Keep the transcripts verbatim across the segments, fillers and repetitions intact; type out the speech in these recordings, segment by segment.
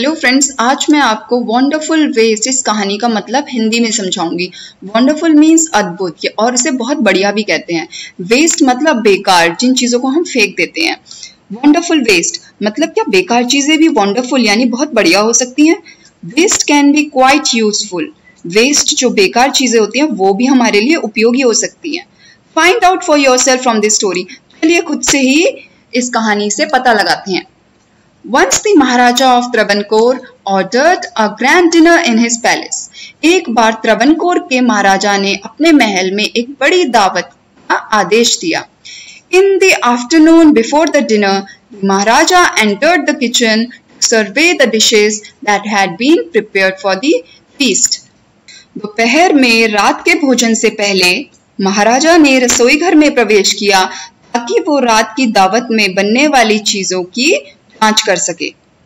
Hello friends, आज मैं आपको वंडरफुल वेस्ट इस कहानी का मतलब हिंदी में समझाऊंगी। वंडरफुल मीन्स अद्भुत, और इसे बहुत बढ़िया भी कहते हैं। वेस्ट मतलब बेकार, जिन चीजों को हम फेंक देते हैं। वंडरफुल वेस्ट मतलब क्या बेकार चीजें भी वंडरफुल यानी बहुत बढ़िया हो सकती हैं। Waste can be quite useful. Waste जो बेकार चीजें होती हैं वो भी हमारे लिए उपयोगी हो सकती हैं। Find out for yourself from this story. चलिए खुद से ही इस कहानी से पता लगाते हैं। Once the Maharaja of Travancore ordered a grand dinner in his palace. एक बार त्रवनकोर के महाराजा ने अपने महल में एक बड़ी दावत का आदेश दिया। In the afternoon before the dinner, the Maharaja entered the kitchen to survey the dishes that had been prepared for the feast. दोपहर में रात के भोजन से पहले महाराजा ने रसोई घर में प्रवेश किया ताकि वो रात की दावत में बनने वाली चीजों की जांच कर सके।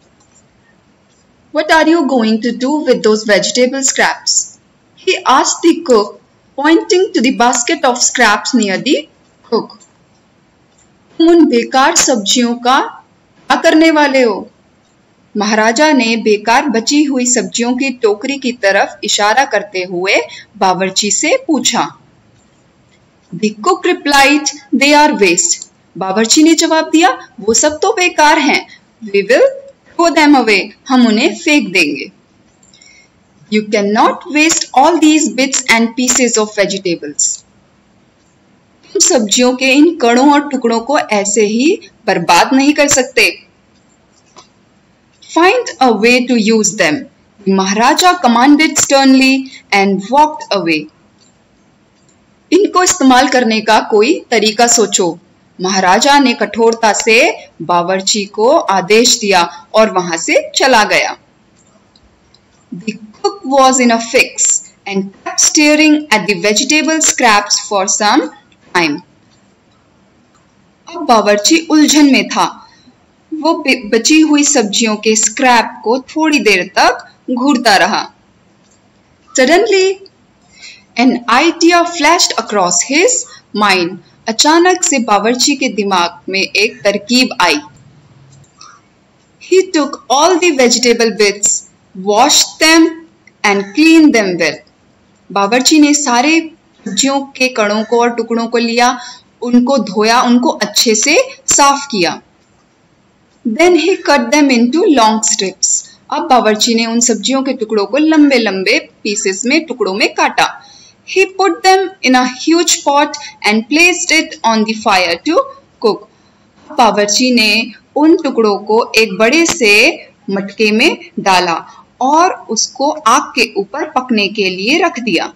What are you going to do with those vegetable scraps? He asked the cook, pointing to the basket of scraps near the cook. तुम उन बेकार सब्जियों का क्या करने वाले हो? महाराजा ने बेकार बची हुई सब्जियों की टोकरी की तरफ इशारा करते हुए बावर्ची से पूछा। The cook replied, "They are waste." बावर्ची ने जवाब दिया, वो सब तो बेकार हैं। We will throw them away. हम उन्हें फेंक देंगे। You cannot waste all these bits and pieces of vegetables. तुम सब्जियों के इन कणों और टुकड़ों को ऐसे ही बर्बाद नहीं कर सकते। Find a way to use them. The Maharaja commanded sternly and walked away. इनको इस्तेमाल करने का कोई तरीका सोचो। महाराजा ने कठोरता से बावर्ची को आदेश दिया और वहां से चला गया। The cook was in a fix and kept staring at the vegetable scraps for some time. अब बावर्ची उलझन में था। वो बची हुई सब्जियों के स्क्रैप को थोड़ी देर तक घूरता रहा। Suddenly, an idea flashed across his mind. अचानक से बावर्ची के दिमाग में एक तरकीब आई। He took all the vegetable bits, washed them and cleaned them well. बावर्ची ने सारे सब्जियों के कणों को और टुकड़ों को लिया, उनको धोया, उनको अच्छे से साफ किया। Then he cut them into long strips. अब बावर्ची ने उन सब्जियों के टुकड़ों को लंबे लंबे पीसेस में टुकड़ों में काटा। He put them in a huge pot and placed it on the fire to cook. बावर्ची ने उन टुकड़ों को एक बड़े से मटके में डाला और उसको आग के ऊपर पकने के लिए रख दिया।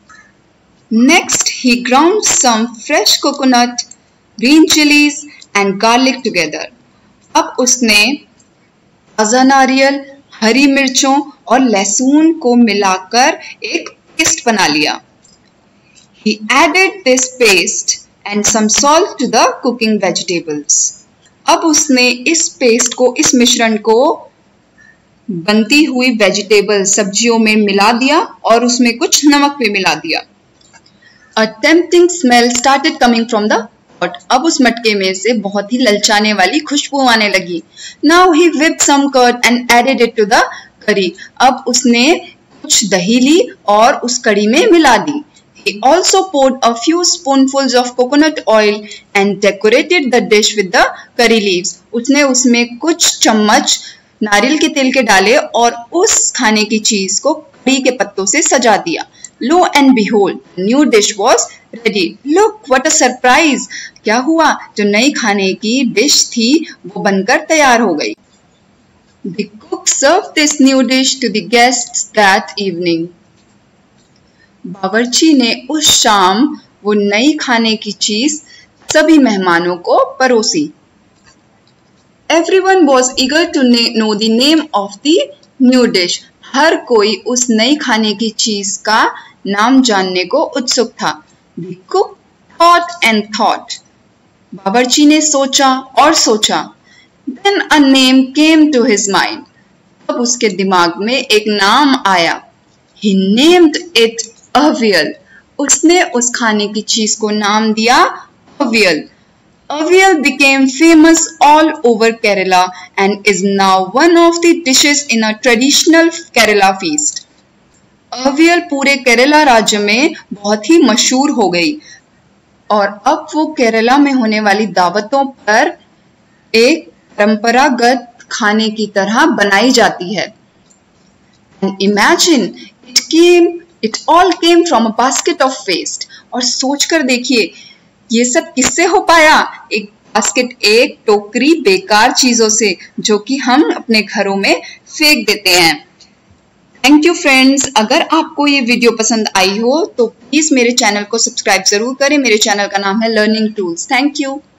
Next, he ground some fresh coconut, green chilies and garlic together. अब उसने ताजा नारियल, हरी मिर्चों और लहसुन को मिलाकर एक पेस्ट बना लिया। He added this paste and some salt to the cooking vegetables. अब उसने इस पेस्ट को, इस मिश्रण को बनती हुई वेजिटेबल सब्जियों में मिला दिया और उसमें कुछ नमक भी मिला दिया। A tempting smell started coming from the pot. अब उस मटके में से बहुत ही ललचाने वाली खुशबू आने लगी। Now he whipped some curd and added it to the curry. अब उसने कुछ दही ली और उस कड़ी में मिला दी। He also poured a few spoonfuls of coconut oil and decorated the dish with the curry leaves. उसने उसमें कुछ चम्मच नारियल के तेल के डाले और उस खाने की चीज को कड़ी के पत्तों से सजा दिया। Lo and behold, new dish was ready. Look, what a surprise! क्या हुआ? जो नई खाने की डिश थी वो बनकर तैयार हो गई। The cook served this new dish to the guests that evening. बावर्ची ने उस शाम वो नई खाने की चीज सभी मेहमानों को परोसी। Everyone was eager to know the name of the new dish. हर कोई उस नई खाने की चीज का नाम जानने को उत्सुक था। The cook thought and thought. बावर्ची ने सोचा और सोचा। Then a name came to his mind. अब उसके दिमाग में एक नाम आया। He named it aviyal. उसने उस खाने की चीज को नाम दिया aviyal. Avial became famous all over Kerala and is now one of the dishes in a traditional Kerala feast. Aviyal पूरे केरला राज्य में बहुत ही मशहूर हो गई और अब वो केरला में होने वाली दावतों पर एक परंपरागत खाने की तरह बनाई जाती है. And imagine it came, it all came from a basket of waste. और सोचकर देखिए ये सब किससे हो पाया? एक बास्केट, एक टोकरी बेकार चीजों से जो कि हम अपने घरों में फेंक देते हैं. Thank you friends. अगर आपको ये वीडियो पसंद आई हो तो प्लीज मेरे चैनल को सब्सक्राइब जरूर करें. मेरे चैनल का नाम है लर्निंग टूल्स. Thank you.